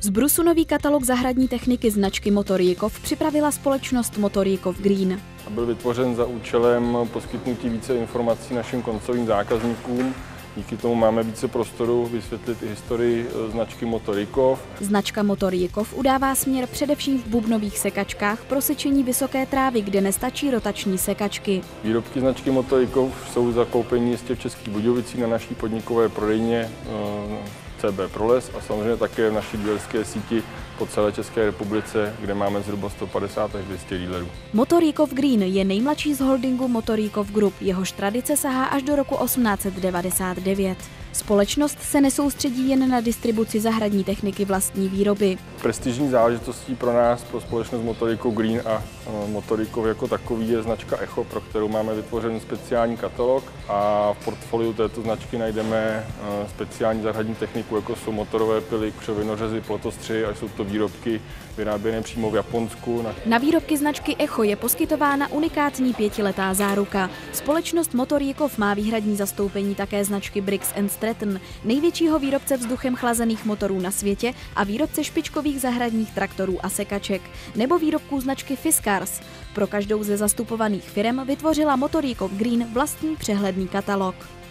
Z brusu nový katalog zahradní techniky značky Motor Jikov připravila společnost Motor Jikov Green. Byl vytvořen za účelem poskytnutí více informací našim koncovým zákazníkům. Díky tomu máme více prostoru vysvětlit i historii značky Motor Jikov. Značka Motor Jikov udává směr především v bubnových sekačkách pro sečení vysoké trávy, kde nestačí rotační sekačky. Výrobky značky Motor Jikov jsou zakoupeny jistě v Českých Budějovicích na naší podnikové prodejně CB Proles a samozřejmě také v naší dílerské síti po celé České republice, kde máme zhruba 150 až 200 dílerů. Motor Jikov Green je nejmladší z holdingu Motor Jikov Group, jehož tradice sahá až do roku 1899. Společnost se nesoustředí jen na distribuci zahradní techniky vlastní výroby. Prestižní záležitostí pro nás, pro společnost Motor Jikov Green a Motor Jikov jako takový je značka Echo, pro kterou máme vytvořen speciální katalog a v portfoliu této značky najdeme speciální zahradní techniku, jako jsou motorové pily, křovinořezy, plotostřihy, až jsou to výrobky vyráběné přímo v Japonsku. Na výrobky značky Echo je poskytována unikátní 5letá záruka. Společnost Motor Jikov má výhradní zastoupení také značky Briggs & Stratton, největšího výrobce vzduchem chlazených motorů na světě a výrobce špičkových zahradních traktorů a sekaček, nebo výrobků značky Fiskars. Pro každou ze zastupovaných firem vytvořila Motor Jikov Green vlastní přehledný katalog.